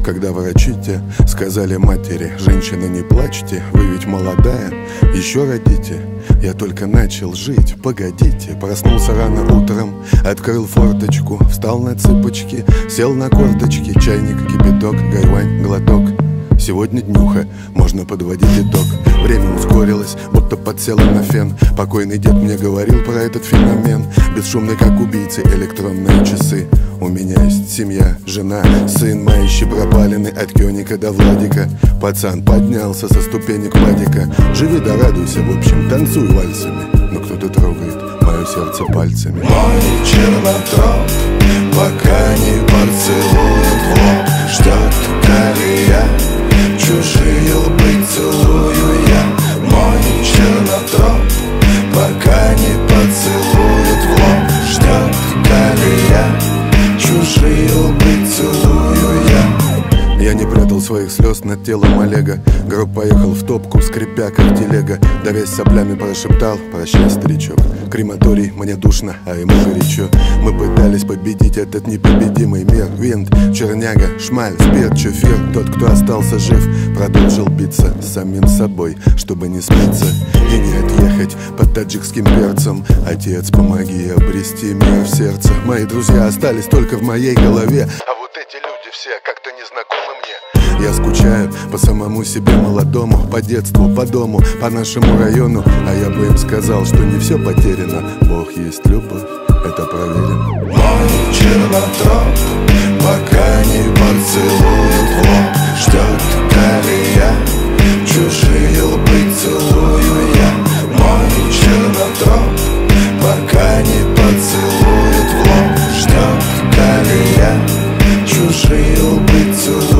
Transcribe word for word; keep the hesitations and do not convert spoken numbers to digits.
когда врачи те сказали матери: женщина, не плачьте, вы ведь молодая, еще родите. Я только начал жить, погодите. Проснулся рано утром, открыл форточку, встал на цыпочки, сел на корточки. Чайник, кипяток, гайвань, глоток. Сегодня днюха, можно подводить итог. Время ускорилось, будто подсело на фен. Покойный дед мне говорил про этот феномен. Бесшумный, как убийцы, электронные часы. У меня есть семья, жена, сын, мающий пропалины от Кёника до Владика. Пацан поднялся со ступенек падика. Живи да радуйся, в общем, танцуй вальсами. Но кто-то трогает мое сердце пальцами. Мой чернотроп, пока не поцелует в лоб, ждет колея. Чужие лбы целую я. Мой чернотроп, пока не поцелует в лоб, ждет колея. Чужие лбы целую я. Я не прятал своих слез над телом Олега. Гроб поехал в топку, скрипя как телега. Давясь соплями прошептал: прощай, старичок. Крематорий, мне душно, а ему горячо. Мы пытались победить этот непобедимый мир. Винт, черняга, шмаль, спирт, чуфир. Тот, кто остался жив, продолжил биться с самим собой, чтобы не спиться и не отъехать под таджикским перцем. Отец, помоги обрести мир в сердце. Мои друзья остались только в моей голове, а вот эти люди все как-то не знакомы мне. Я скучаю по самому себе молодому, по детству, по дому, по нашему району. А я бы им сказал, что не все потеряно. Бог есть любовь, это проверено. Мой чернотроп, пока не поцелует в лоб, ждет колея. Чужие лбы целую я. Мой чернотроп, пока не поцелует в лоб, ждет колея. Чужие лбы целую.